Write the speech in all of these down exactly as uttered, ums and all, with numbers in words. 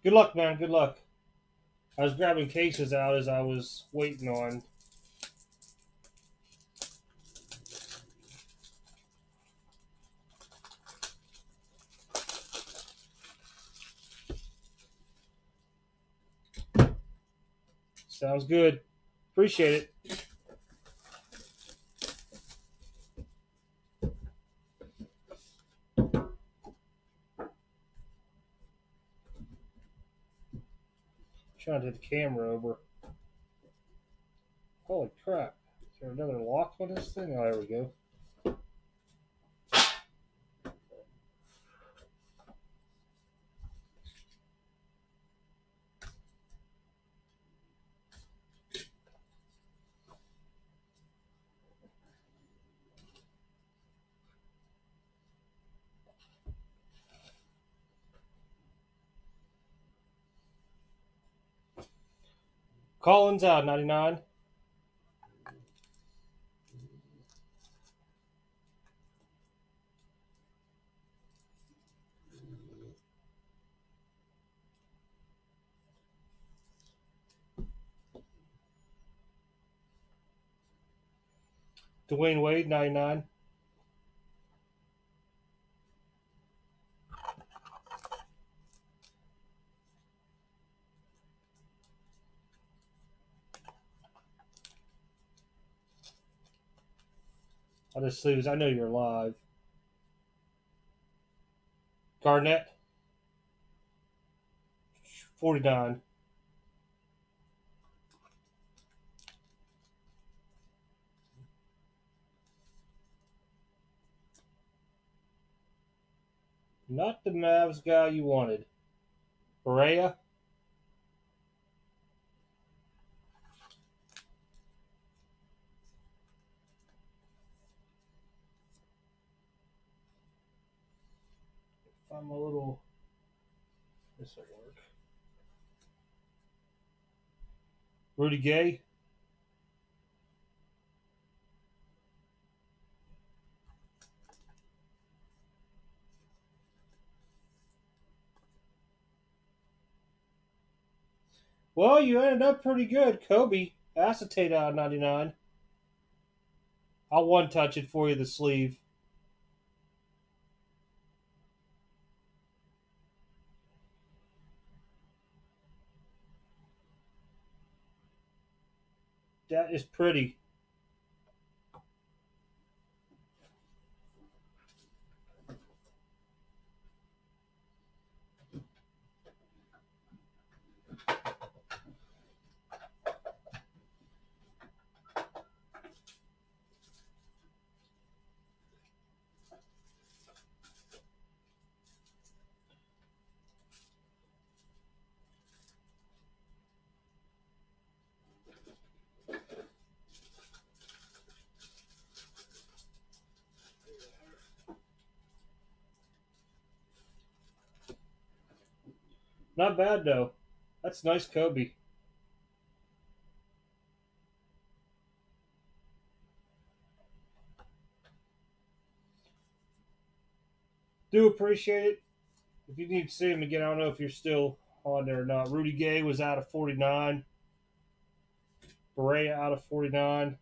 Good luck, man. Good luck. I was grabbing cases out as I was waiting on. Sounds good. Appreciate it. Trying to hit the camera over. Holy crap. Is there another lock on this thing? Oh, there we go. Collins out, ninety-nine. Dwayne Wade, ninety-nine. I'll just lose. I know you're live. Garnett, forty-nine. Not the Mavs guy you wanted. Berea. Find my little. This will work. Rudy Gay. Well, you ended up pretty good. Kobe, acetate out of ninety-nine. I'll one touch it for you, the sleeve. That is pretty. Not bad, though. That's nice, Kobe. Do appreciate it. If you need to see him again, I don't know if you're still on there or not. Rudy Gay was out of forty-nine. Berea out of forty-nine.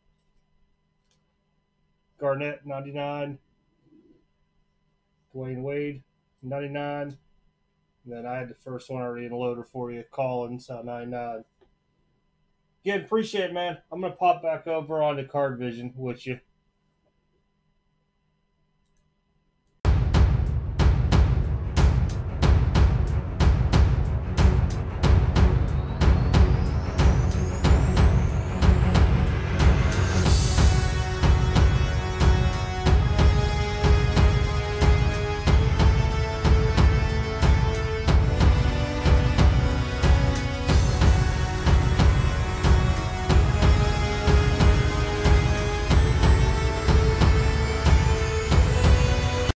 Garnett, ninety-nine. Dwayne Wade, ninety-nine. And then I had the first one already in the loader for you. Collins, out ninety-nine. Again, appreciate it, man. I'm going to pop back over on the Card Vision with you.